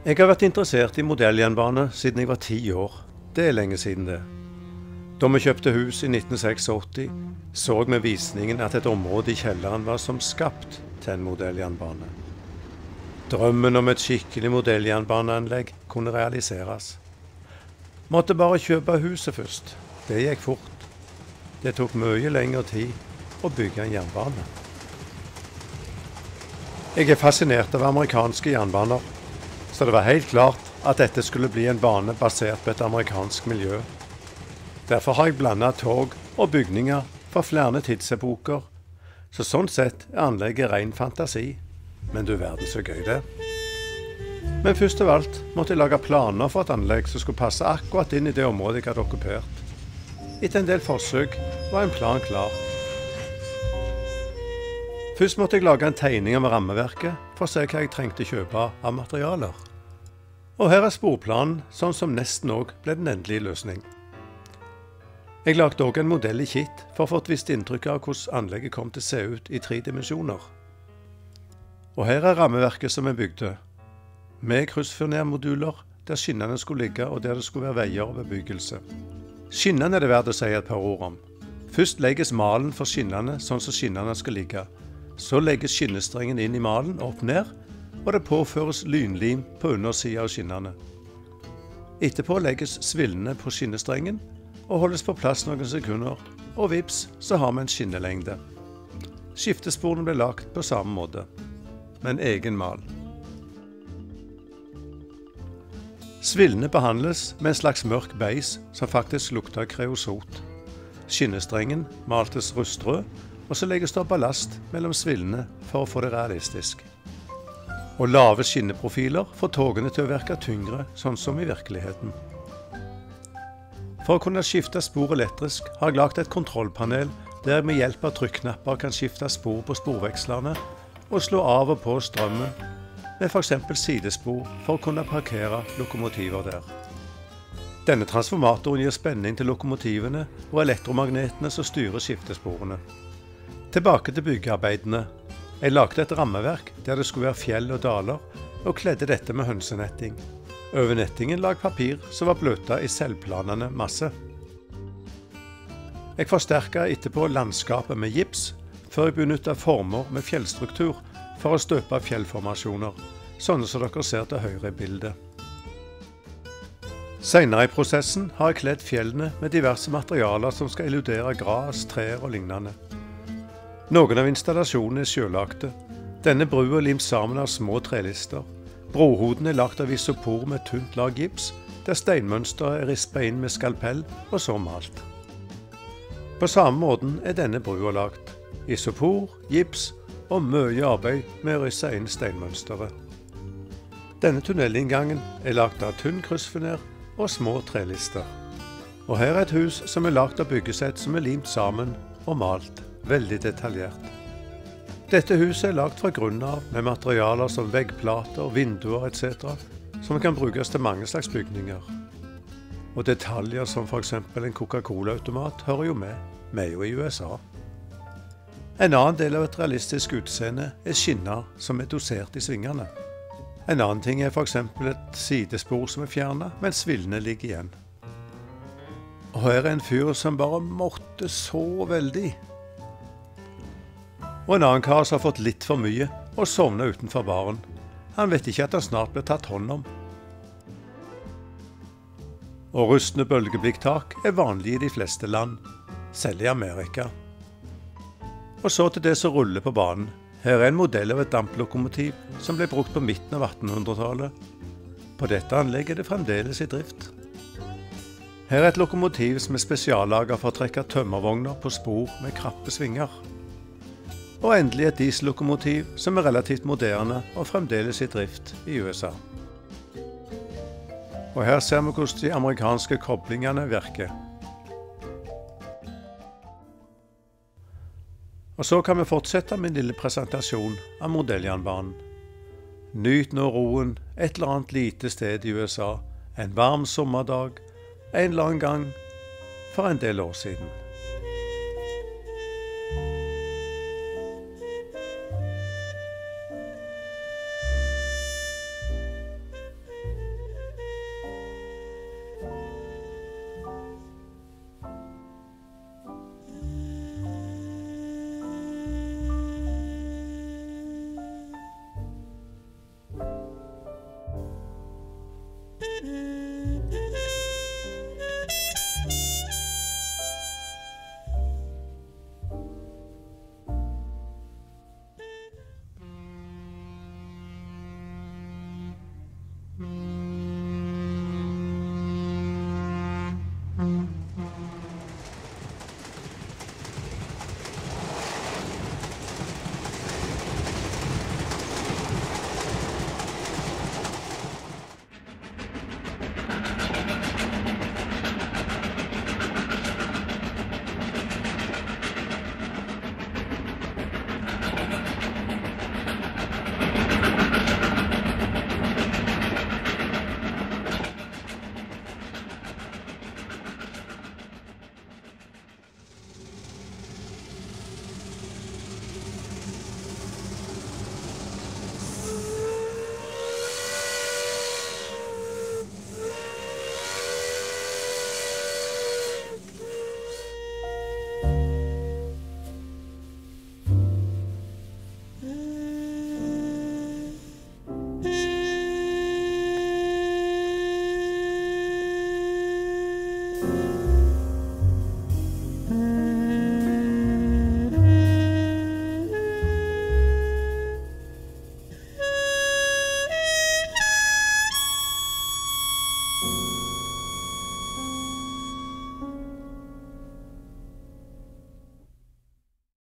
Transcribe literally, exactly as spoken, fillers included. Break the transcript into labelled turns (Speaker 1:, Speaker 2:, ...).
Speaker 1: Jeg har vært interessert i modelljernbane siden jeg var ti år. Det er lenge siden det. Da vi kjøpte hus i nitten åttiseks, så vi visningen at et område i kjelleren var som skapt til en modelljernbane. Drømmen om et skikkelig modelljernbaneanlegg kunne realiseres. Måtte bare kjøpe huset først. Det gikk fort. Det tok mye lengre tid å bygge en jernbane. Jeg er fascinert av amerikanske jernbaner, så det var helt klart at dette skulle bli en bane basert på et amerikansk miljø. Derfor har jeg blandet tog og bygninger fra flere tidsepoker, så sånn sett er anlegget ren fantasi. Men du verden så gøy det. Men først av alt måtte jeg lage planer for et anlegg som skulle passe akkurat inn i det området jeg hadde okkupert. Etter en del forsøk var en plan klar. Først måtte jeg lage en tegning av rammeverket for å se hva jeg trengte kjøpe av materialer. Og her er sporplanen, sånn som nesten også ble den endelige løsning. Jeg lagde også en modell i kit for å få et visst inntrykk av hvordan anlegget kom til å se ut i tre dimensjoner. Og her er rammeverket som er bygde, med kryssfurnermoduler der skinnene skulle ligge og der det skulle være veier og bebyggelse. Skinnene er det verdt å si et par ord om. Først legges malen for skinnene sånn som skinnene skal ligge. Så legges skinnestrengen inn i malen opp ned, og det påføres lynlim på undersiden av skinnene. Etterpå legges svillene på skinnestrengen og holdes på plass noen sekunder, og vips, så har vi en skinnelengde. Skiftesporene ble lagt på samme måte, med en egen mal. Svillene behandles med en slags mørk beis som faktisk lukter kreosot. Skinnestrengen maltes rustrød, og så legges det ballast mellom svillene for å få det realistisk. Og lave skinneprofiler får togene til å virke tyngre, sånn som i virkeligheten. For å kunne skifte spor elektrisk har jeg lagt et kontrollpanel der jeg med hjelp av trykknapper kan skifte spor på sporvekslerne og slå av og på strømmen med for eksempel sidespor for å kunne parkere lokomotiver der. Denne transformatoren gir spenning til lokomotivene og elektromagnetene som styrer skiftesporene. Tilbake til byggearbeidene. Jeg lagde et rammeverk der det skulle være fjell og daler, og kledde dette med hønsenetting. Over nettingen lag papir som var bløta i selvplanende masse. Jeg forsterket etterpå landskapet med gips, før jeg benyttet former med fjellstruktur for å støpe fjellformasjoner, sånne som dere ser til høyre i bildet. Senere i prosessen har jeg kledd fjellene med diverse materialer som skal illudere gras, trær og lignende. Noen av installasjonene er sjølagte. Denne brua er limt sammen av små trelister. Brohodene er lagt av isopor med tynt lag gips, der steinmønsteret er rispet inn med skalpell og så malt. På samme måten er denne brua lagt. Isopor, gips og mye arbeid med å risse inn steinmønsteret. Denne tunnelinngangen er lagt av tynn kryssfurner og små trelister. Og her er et hus som er lagt av byggesett som er limt sammen og malt. Veldig detaljert. Dette huset er lagt fra grunnen av med materialer som veggplater, vinduer et cetera, som kan brukes til mange slags bygninger. Og detaljer som for eksempel en Coca-Cola-automat hører jo med. Vi er jo i U S A. En annen del av et realistisk utseende er skinner som er dosert i svingene. En annen ting er for eksempel et sidespor som er fjernet, mens svillene ligger igjen. Og her er en fyr som bare måtte så veldig. Og en annen kar som har fått litt for mye og sovnet utenfor baren. Han vet ikke at han snart blir tatt hånd om. Og rustne bølgeblikktak er vanlig i de fleste land, selv i Amerika. Og så til det som ruller på banen. Her er en modell av et damplokomotiv som ble brukt på midten av attenhundretallet. På dette anlegget er det fremdeles i drift. Her er et lokomotiv som er spesiallaget for å trekke tømmervogner på spor med krappe svinger. Og endelig et diesellokomotiv som er relativt moderne og fremdeles i drift i U S A. Og her ser vi hvordan de amerikanske koblingene virker. Og så kan vi fortsette med en lille presentasjon av modelljernbanen. Nyt nå roen et eller annet lite sted i U S A, en varm sommerdag, en eller annen gang for en del år siden.